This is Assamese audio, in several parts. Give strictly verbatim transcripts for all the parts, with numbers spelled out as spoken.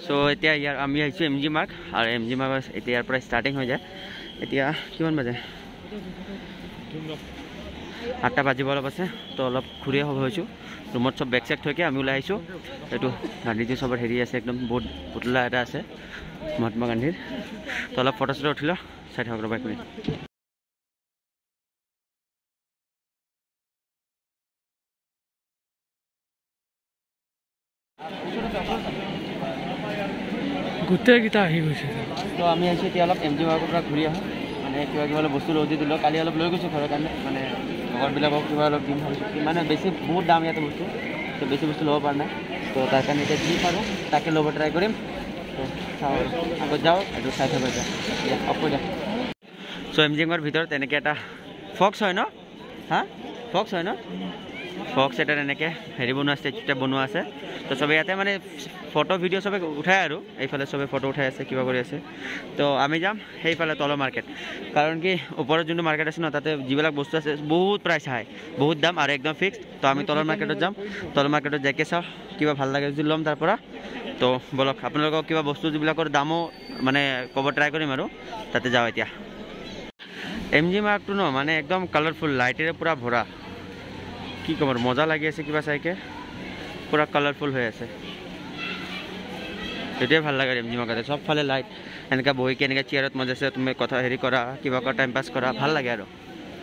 সো এতিয়া ইয়াৰ আমি আহিছোঁ এম জি মাৰ্ক আৰু এম জি মাৰ্ক এতিয়া ইয়াৰ পৰা ষ্টাৰ্টিং হৈ যায় এতিয়া কিমান বাজে আঠটা বাজিব অলপ আছে তো অলপ ঘূৰি হ'ব হৈছোঁ ৰুমত চব বেগ চেক থৈকে আমি ওলাই আহিছোঁ এইটো গান্ধীজি চবৰ হেৰি আছে একদম বহুত পুতলা এটা আছে মহাত্মা গান্ধীৰ তো অলপ ফটো চটো উঠিলোঁ চাই থাকক ৰ'বা এক মিনিট গোটেইকেইটা আহি গৈছে তো আমি আহিছোঁ এতিয়া অলপ এম জি মাৰ্কৰ পৰা ঘূৰি আহোঁ মানে কিবা কিবা অলপ বস্তু লৈ দিলোঁ কালি অলপ লৈ গৈছোঁ ঘৰৰ কাৰণে মানে লগৰবিলাকক কিবা অলপ দিম ভাবিছোঁ মানে বেছি বহুত দাম ইয়াতে বস্তু তো বেছি বস্তু ল'ব পৰা নাই তো তাৰ কাৰণে এতিয়া যি পাৰোঁ তাকে ল'ব ট্ৰাই কৰিম তো চাওঁ আগত যাওঁ এইটো চাই থাকোঁ এতিয়া দিয়া অফ কৰি দিয়া চ' এম জি মাৰ্কৰ ভিতৰত এনেকৈ এটা ফক্স হয় ন হা ফক্স হয় ন ফক্স এটা এনেকৈ হেৰি বনোৱা ষ্টেচু এটা বনোৱা আছে তো চবে ইয়াতে মানে ফটো ভিডিঅ' চবে উঠাই আৰু এইফালে চবে ফটো উঠাই আছে কিবা কৰি আছে তো আমি যাম সেইফালে তলৰ মাৰ্কেট কাৰণ কি ওপৰত যোনটো মাৰ্কেট আছে ন তাতে যিবিলাক বস্তু আছে বহুত প্ৰাইচ হাই বহুত দাম আৰু একদম ফিক্সড তো আমি তলৰ মাৰ্কেটত যাম তলৰ মাৰ্কেটত যাইকে চাওঁ কিবা ভাল লাগে যদি ল'ম তাৰ পৰা তো বলক আপোনালোকক কিবা বস্তু যিবিলাকৰ দামো মানে ক'ব ট্ৰাই কৰিম আৰু তাতে যাওঁ এতিয়া এম জি মাৰ্কটো ন মানে একদম কালাৰফুল লাইটেৰে পূৰা ভৰা কি ক'ম আৰু মজা লাগি আছে কিবা চাইকে পূৰা কালাৰফুল হৈ আছে সেইটোৱে ভাল লাগে এম জি মাৰ্কতে চবফালে লাইট এনেকৈ বহিকে এনেকৈ চেয়াৰত মজাছে তুমি কথা হেৰি কৰা কিবা কৰা টাইম পাছ কৰা ভাল লাগে আৰু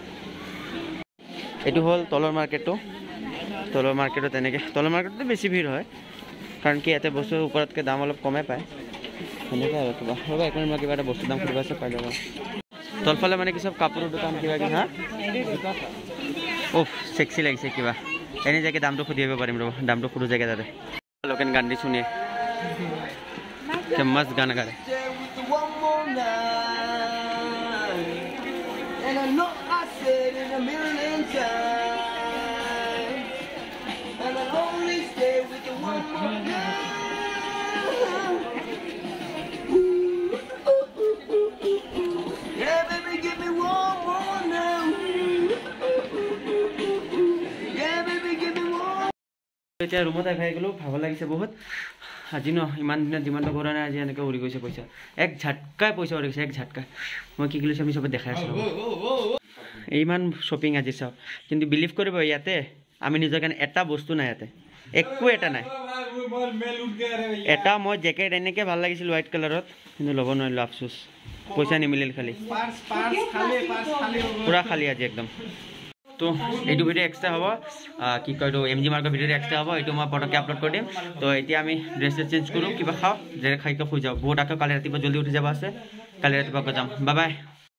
এইটো হ'ল তলৰ মাৰ্কেটটো তলৰ মাৰ্কেটত এনেকৈ তলৰ মাৰ্কেটতো বেছি ভিৰ হয় কাৰণ কি ইয়াতে বস্তুৰ ওপৰতকৈ দাম অলপ কমে পায় সেনেকৈ আৰু কিবা ৰ'বা এক মিনিট মই কিবা এটা বস্তু দাম সুধিব আছে পাই যাব তলফালে মানে কি চব কাপোৰৰ দোকান কিবা কিবি হা উফ চেক্সি লাগিছে কিবা এনে জেগে দামটো সুধি আহিব পাৰিম ৰ'বা দামটো সুধো জেগে তাতে লোকেন গান দি শুনিয়ে মস্ত গান গায় এতিয়া ৰুমত আহি গ'লোঁ ভাগৰ লাগিছে বহুত আজি ন ইমান দিনত যিমানটো কৰা নাই আজি এনেকৈ উৰি গৈছে পইচা এক ঝাটকাই পইচা উৰি গৈছে এক ঝাটকা মই কি কৰিছোঁ আমি চবে দেখাই আছোঁ ইমান শ্বপিং আজি চাওঁ কিন্তু বিলিভ কৰিব ইয়াতে আমি নিজৰ কাৰণে এটা বস্তু নাই ইয়াতে একো এটা নাই এটা মই জেকেট এনেকৈ ভাল লাগিছিল হোৱাইট কালাৰত কিন্তু ল'ব নোৱাৰিলোঁ আফচোচ পইচা নিমিলিল খালি পূৰা খালী আজি একদম তো এইটো ভিডিঅ' এক্সট্ৰা হ'ব কি কয় এইটো এম জি মাৰ্কৰ ভিডিঅ'টো এক্সট্ৰা হ'ব এইটো মই পটককৈ আপলোড কৰি দিম তো এতিয়া আমি ড্ৰেছ চেঞ্জ কৰোঁ কিবা খাওঁ যেনে খাইকৈ শুই যাওঁ বহুত আকৌ কালি ৰাতিপুৱা জল্দি উঠি যাব আছে কালি ৰাতিপুৱা আকৌ যাম বাই বাই